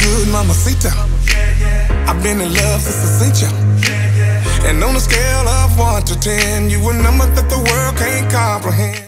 good, mamacita. I've been in love since I seen you. And on a scale of 1 to 10, you a number that the world can't comprehend.